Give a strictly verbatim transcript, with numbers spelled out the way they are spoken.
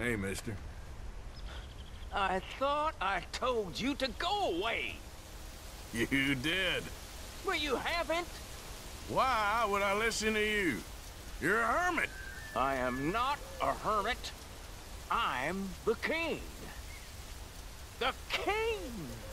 Hey, mister. I thought I told you to go away. You did. Well, you haven't. Why would I listen to you? You're a hermit. I am not a hermit. I'm the king. The king!